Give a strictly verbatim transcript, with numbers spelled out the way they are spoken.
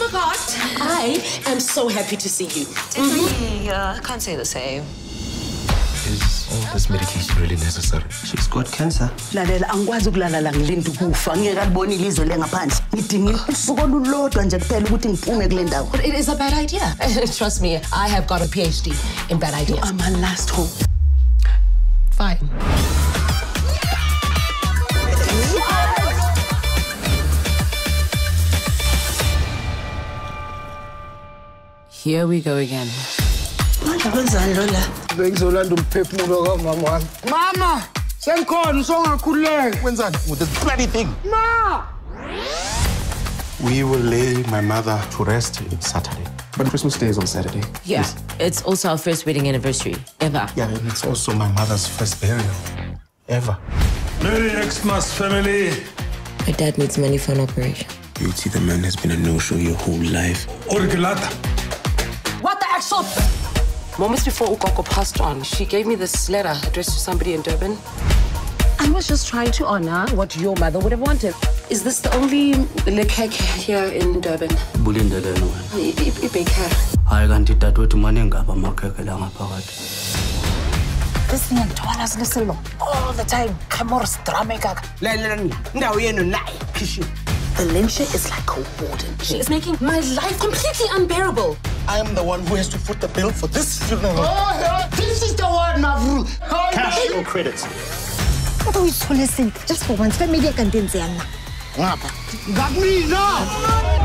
forgot. I am so happy to see you. Mm-hmm. Yeah, I can't say the same. Is all this medication really necessary? She's got cancer. Lalela angikwazi ukulala ngilinda ukufa ngiyekaboni ilizwe lengaphandle ngidingile usuku olulodwa nje kuphela ukuthi ngiphume kule ndawo. But it is a bad idea. Trust me, I have got a P H D in bad ideas. You are my last hope. Fine. Here we go again. Bengizolanda umphefumulo kamama wami. Mama, sengikhona usongakhululeka. Wenzani with this bloody thing? Ma! We will lay my mother to rest on Saturday. But Christmas Day is on Saturday. Yeah, yes. It's also our first wedding anniversary, ever. Yeah, and it's also my mother's first burial, ever. Merry Xmas, family. My dad needs money for an operation. Beauty, the man has been a no-show your whole life. Orgelata. What the actual... Moments before Ukoko passed on, she gave me this letter addressed to somebody in Durban. I was just trying to honor what your mother would have wanted. Is this the only lekek here in Durban? Bulindele no. Ibekar. Hayi kanti dadwethu manengaba amakhekhe la ngaphakathi. This thing ngithola silo all the time. Kamors drama kaka. Lalela ndawo yenu nayi kitchen. Valencia is like a warden. She is making my life completely unbearable. I am the one who has to foot the bill for this funeral. Oh, yeah, this is the one, Navru. Cash or credits? What are we so listening? Just for once, family can dance. Got me now.